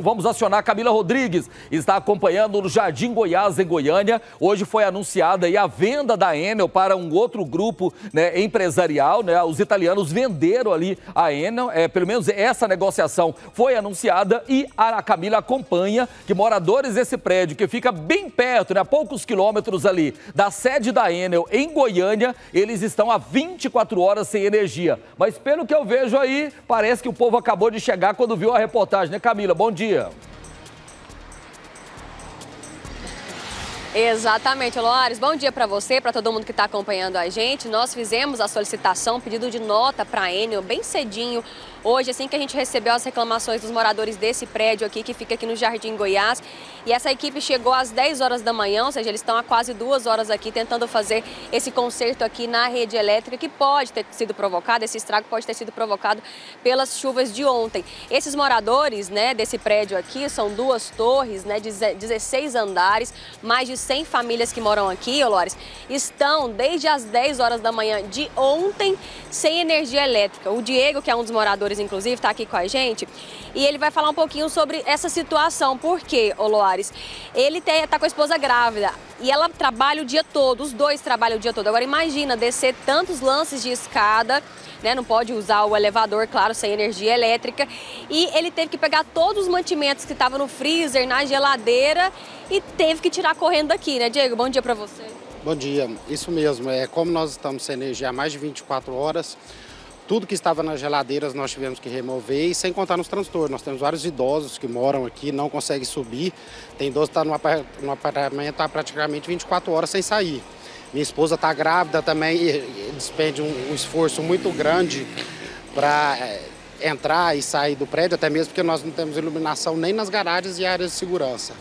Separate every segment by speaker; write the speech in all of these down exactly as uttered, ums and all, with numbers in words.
Speaker 1: Vamos acionar a Camila Rodrigues, está acompanhando no Jardim Goiás, em Goiânia. Hoje foi anunciada aí a venda da Enel para um outro grupo, né, empresarial, né? Os italianos venderam ali a Enel, é, pelo menos essa negociação foi anunciada e a Camila acompanha que moradores desse prédio, que fica bem perto, né, a poucos quilômetros ali da sede da Enel em Goiânia, eles estão há vinte e quatro horas sem energia. Mas pelo que eu vejo aí, parece que o povo acabou de chegar quando viu a reportagem, né, Camila? Bom dia.
Speaker 2: Exatamente, Loares. Bom dia para você, para todo mundo que está acompanhando a gente. Nós fizemos a solicitação, pedido de nota para a Enel bem cedinho. Hoje, assim que a gente recebeu as reclamações dos moradores desse prédio aqui, que fica aqui no Jardim Goiás. E essa equipe chegou às dez horas da manhã, ou seja, eles estão há quase duas horas aqui tentando fazer esse conserto aqui na rede elétrica, que pode ter sido provocado, esse estrago pode ter sido provocado pelas chuvas de ontem. Esses moradores, né, desse prédio aqui, são duas torres, né, dezesseis andares, mais de cem famílias que moram aqui, Olores, estão desde as dez horas da manhã de ontem sem energia elétrica. O Diego, que é um dos moradores, inclusive, está aqui com a gente e ele vai falar um pouquinho sobre essa situação. Por quê, Loares? Ele está com a esposa grávida e ela trabalha o dia todo, os dois trabalham o dia todo. Agora imagina descer tantos lances de escada, né? Não pode usar o elevador, claro, sem energia elétrica. E ele teve que pegar todos os mantimentos que estavam no freezer, na geladeira e teve que tirar correndo daqui, né, Diego? Bom dia para você.
Speaker 3: Bom dia, isso mesmo. É, como nós estamos sem energia há mais de vinte e quatro horas, tudo que estava nas geladeiras nós tivemos que remover, e sem contar nos transtornos. Nós temos vários idosos que moram aqui, não conseguem subir. Tem idoso que está no apartamento há praticamente vinte e quatro horas sem sair. Minha esposa está grávida também e despende um, um esforço muito grande para é, entrar e sair do prédio, até mesmo porque nós não temos iluminação nem nas garagens e áreas de segurança.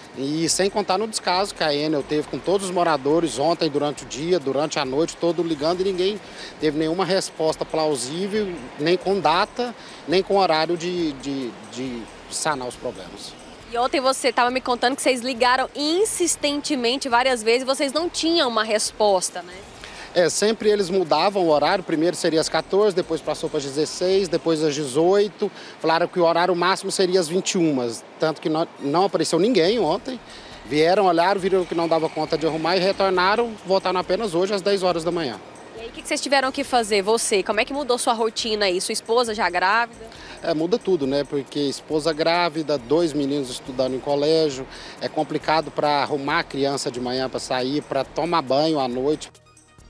Speaker 3: E sem contar no descaso que a Enel teve com todos os moradores ontem, durante o dia, durante a noite, todo ligando, e ninguém teve nenhuma resposta plausível, nem com data, nem com horário de, de, de sanar os problemas.
Speaker 2: E ontem você estava me contando que vocês ligaram insistentemente várias vezes e vocês não tinham uma resposta, né?
Speaker 3: É, sempre eles mudavam o horário, primeiro seria às quatorze, depois passou para as dezesseis, depois às dezoito, falaram que o horário máximo seria às vinte e uma, tanto que não, não apareceu ninguém ontem, vieram, olharam, viram que não dava conta de arrumar e retornaram, voltaram apenas hoje às dez horas da manhã.
Speaker 2: E aí, o que vocês tiveram que fazer, você? Como é que mudou sua rotina aí? Sua esposa já grávida?
Speaker 3: É, muda tudo, né? Porque esposa grávida, dois meninos estudando em colégio, é complicado para arrumar a criança de manhã para sair, para tomar banho à noite.